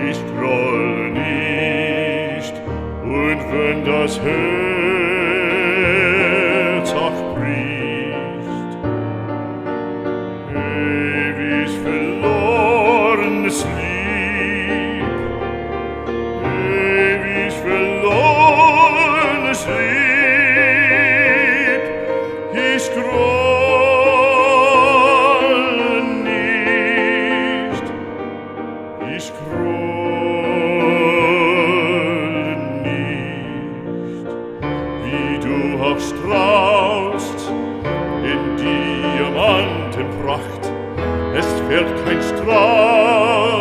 ich groll nicht, und wenn das Herz auch bricht, ewig verlorenes Lieb, ewig verlorenes Lieb, ich groll nicht, ich groll nicht, wie du auch strahlst in Diamantenpracht, es fällt kein Strahl